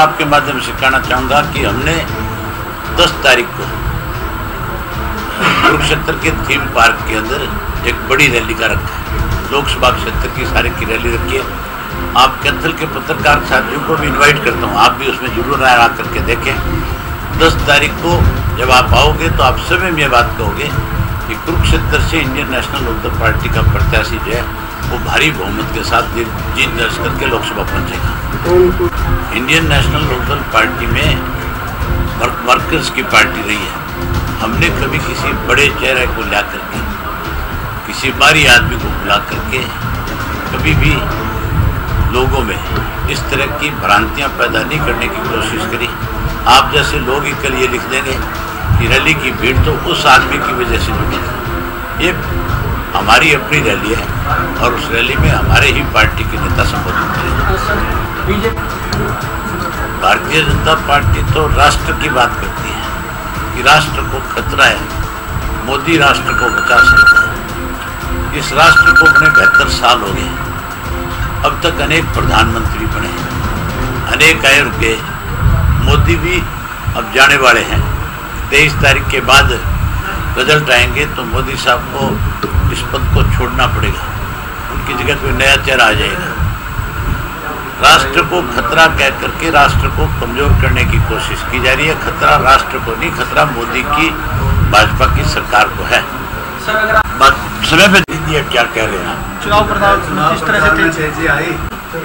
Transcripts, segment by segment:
आपके माध्यम से कहना चाहूँगा कि हमने 10 तारीख को कुरुक्षेत्र के थीम पार्क के अंदर एक बड़ी रैली का रखा है। लोकसभा क्षेत्र की सारे की रैली रखी है। आप कैथल के पत्रकार साथियों को भी इनवाइट करता हूँ, आप भी उसमें जरूर आ करके देखें। 10 तारीख को जब आप आओगे तो आप सभी में ये बात कहोगे कि कुरुक्षेत्र से इंडियन नेशनल लोकदल पार्टी का प्रत्याशी जो है वो भारी बहुमत के साथ जीत दर्ज करके लोकसभा पहुंचेगा। इंडियन नेशनल लोकदल पार्टी में वर्कर्स की पार्टी रही है। हमने कभी किसी बड़े चेहरे को ला करके, किसी बारी आदमी को बुला करके कभी भी लोगों में इस तरह की भ्रांतियां पैदा नहीं करने की कोशिश करी। आप जैसे लोग ही कल ये लिख देंगे कि रैली की भीड़ तो उस आदमी की वजह से जुड़ी थी। ये हमारी अपनी रैली है और उस रैली में हमारे ही पार्टी के नेता संबोधित करेंगे। भारतीय जनता पार्टी तो राष्ट्र की बात करती है कि राष्ट्र को खतरा है, मोदी राष्ट्र को बचा सकता है। इस राष्ट्र को बने 72 साल हो गए। अब तक अनेक प्रधानमंत्री बने, अनेक आए रुके। मोदी भी अब जाने वाले हैं। 23 तारीख के बाद रिजल्ट आएंगे तो मोदी साहब को इस पद को छोड़ना पड़ेगा, उनकी जगह कोई नया चेहरा आ जाएगा। राष्ट्र को खतरा कह करके राष्ट्र को कमजोर करने की कोशिश की जा रही है। खतरा राष्ट्र को नहीं, खतरा मोदी की भाजपा की सरकार को है। बात समय पे दीजिए, क्या कह रहे हैं? चुनाव प्रचार किस तरह से आई?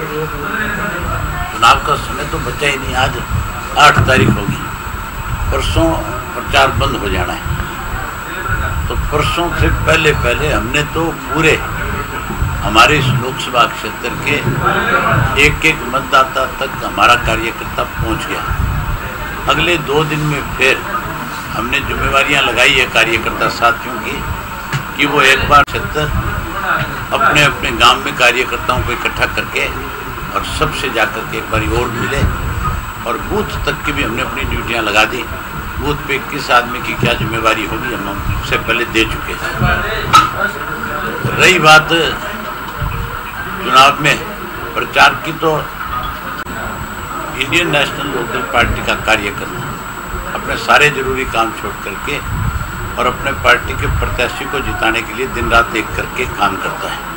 चुनाव का समय तो बचा ही नहीं। आज 8 तारीख होगी, परसों प्रचार बंद हो जाना है। तो परसों से पहले हमने तो पूरे हमारे इस लोकसभा क्षेत्र के एक मतदाता तक हमारा कार्यकर्ता पहुंच गया। अगले 2 दिन में फिर हमने जिम्मेवारियां लगाई है कार्यकर्ता साथियों की कि वो एक बार क्षेत्र अपने अपने गांव में कार्यकर्ताओं को इकट्ठा करके और सबसे जाकर के एक बार और मिले। और बूथ तक की भी हमने अपनी ड्यूटियां लगा दी। बूथ पे किस आदमी की क्या जिम्मेवारी होगी हम उससे पहले दे चुके हैं। रही बात चुनाव में प्रचार की, तो इंडियन नेशनल लोकदल पार्टी का कार्यकर्ता अपने सारे जरूरी काम छोड़ करके और अपने पार्टी के प्रत्याशी को जिताने के लिए दिन रात एक करके काम करता है।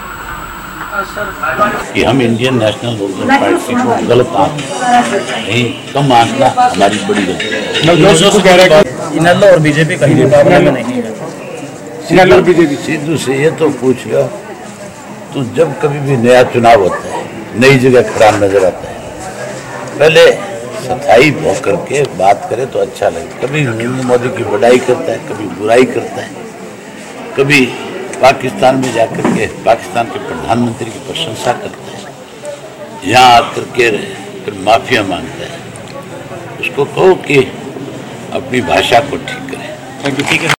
कि हम इंडियन नेशनल लोकदल पार्टी को गलत नहीं, कम आंकना हमारी बड़ी गलती है। इनेलो और बीजेपी कहीं मुकाबले में नहीं है। इनेलो और बीजेपी सिद्धू से ये तो पूछ लो, तो जब कभी भी नया चुनाव होता है, नई जगह खड़ा नजर आता है, पहले सफाई भोग करके बात करे तो अच्छा लगे। कभी मोदी की बड़ाई करता है, कभी बुराई करता है, कभी पाकिस्तान में जाकर के पाकिस्तान के प्रधानमंत्री की प्रशंसा करता है, यहाँ आकर के फिर माफिया मांगता है। उसको कहो कि अपनी भाषा को ठीक करें। ठीक है।